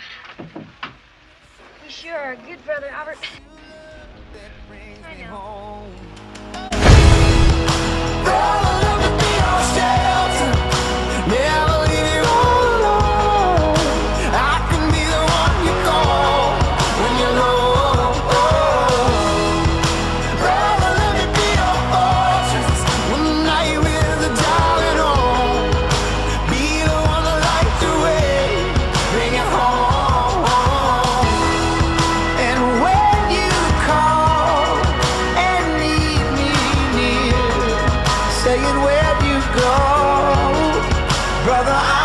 You sure are a good brother, Albert. I know. Saying where you go, brother.